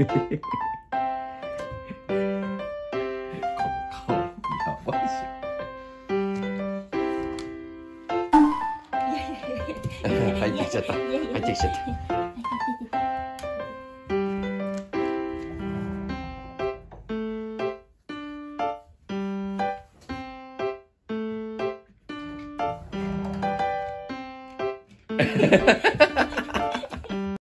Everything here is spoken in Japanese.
顔、やばいじゃん。入ってきちゃった。入ってきちゃった。Ha ha ha ha!